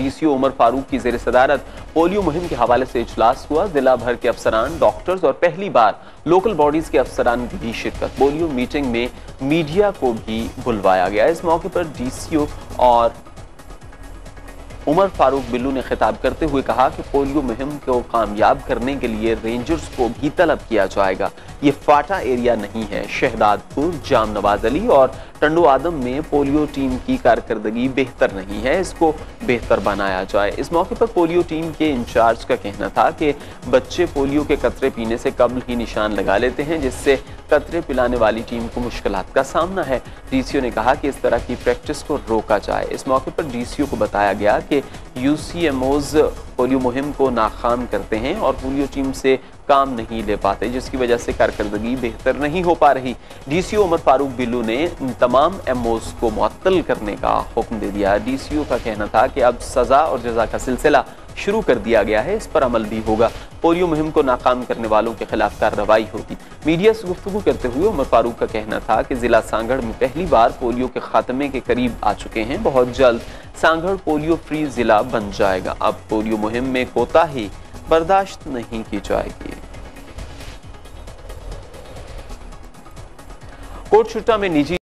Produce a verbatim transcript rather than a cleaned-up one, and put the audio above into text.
DCO Umar Farooq की ज़ेर सदारत पोलियो मुहिम के हवाले से इजलास हुआ। जिला भर के अफसरान, डॉक्टर्स और पहली बार लोकल बॉडीज के अफसरान की भी शिरकत। पोलियो मीटिंग में मीडिया को भी बुलवाया गया। इस मौके पर डीसीओ और उमर फारूक बिल्लू ने खिताब करते हुए कहा कि पोलियो मुहिम को कामयाब करने के लिए रेंजर्स को भी तलब किया जाएगा। ये फाटा एरिया नहीं है। शहदादपुर, जाम नवाज अली और टंडो आदम में पोलियो टीम की कारकर्दगी बेहतर नहीं है, इसको बेहतर बनाया जाए। इस मौके पर पोलियो टीम के इंचार्ज का कहना था कि बच्चे पोलियो के कतरे पीने से कब्ल ही निशान लगा लेते हैं, जिससे कतरे पिलाने वाली टीम को मुश्किलात का सामना है। डीसीओ ने कहा कि इस तरह की प्रैक्टिस को रोका जाए। इस मौके पर डीसीओ को बताया गया कि यूसीएमओज पोलियो मुहिम को नाकाम करते हैं और पोलियो टीम से काम नहीं ले पाते, जिसकी वजह से कारकर्दगी बेहतर नहीं हो पा रही। डीसीओ उमर फारूक बिल्लू ने तमाम एमओज को मुअत्तल करने का हुक्म दे दिया। डीसीओ का कहना था कि अब सजा और जजा का सिलसिला शुरू कर दिया गया है, इस पर अमल भी होगा। पोलियो मुहिम को नाकाम करने वालों के खिलाफ कार्रवाई होगी। मीडिया से गुफ्तगू करते हुए उमर फारूक का कहना था कि जिला सांगड़ में पहली बार पोलियो के खात्मे के करीब आ चुके हैं। बहुत जल्द सांगड़ पोलियो फ्री जिला बन जाएगा। अब पोलियो मुहिम में कोताही बर्दाश्त नहीं की जाएगी। कोट छुट्टा में निजी